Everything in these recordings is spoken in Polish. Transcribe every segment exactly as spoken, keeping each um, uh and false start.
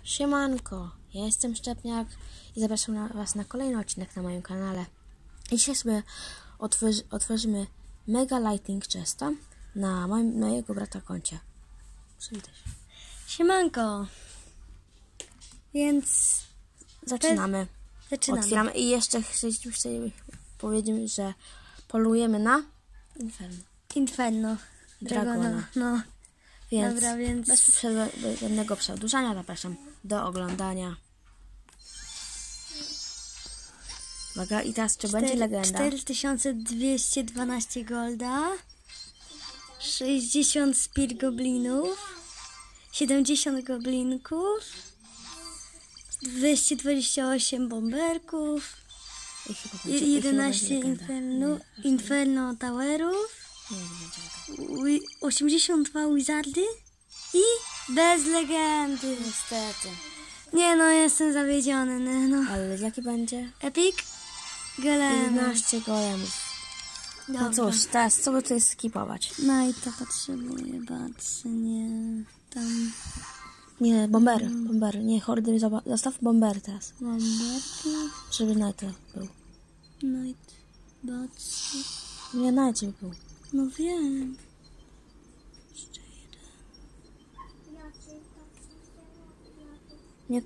Siemanko, ja jestem Szczepniak i zapraszam na Was na kolejny odcinek na moim kanale. I dzisiaj sobie otworzy, otworzymy Mega Lightning Chesta na moim, mojego brata koncie. Przywitaj się. Siemanko. Więc Zaczynamy. zaczynamy. Otwieramy i jeszcze chcieliśmy chcę powiedzieć, że polujemy na Inferno. Inferno. Dragona. No. Więc, Dobra, więc... bez żadnego przedłużania zapraszam do oglądania. Uwaga, i teraz czy będzie legenda? cztery tysiące dwieście dwanaście golda, sześćdziesiąt spir goblinów, siedemdziesiąt goblinków, dwieście dwadzieścia osiem bomberków, I chyba będzie, je- i chyba jedenaście będzie legenda. inferno, inferno towerów, Nie, nie będzie legenda. wi- osiemdziesiąt dwa wizardy i bez legendy. Niestety. Nie no, jestem zawiedziony. No. Ale jaki będzie? Epic? Golem. jedenaście golemów. No cóż, teraz co by tutaj skipować? No i to potrzebuję bardzo, nie. Tam Nie, bombery, bombery. Nie, hordy, zoba- zostaw bombery teraz. bomberki. Żeby Night był. Night botsy. Nie, Night żeby był. No wiem. Jeszcze jeden. Nie.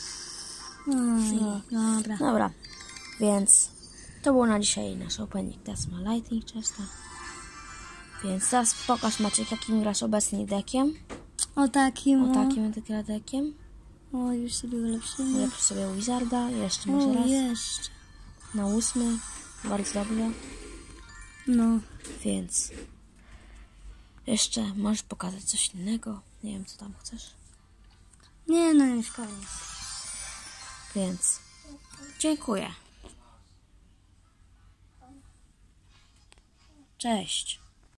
No, dobra. Dobra, więc to było na dzisiaj nasz opening. Teraz ma Lightning Chesta. Więc teraz pokaż Maciek, jakim grasz obecnie deckiem. O takim. O takim gra deckiem. O, już sobie ulepszymy. Ulepsz sobie Wizarda. Jeszcze może O, raz. jeszcze. Na ósmy. Bardzo dobrze. No. Więc jeszcze możesz pokazać coś innego. Nie wiem, co tam chcesz. Nie, no już koniec. Więc dziękuję. Cześć.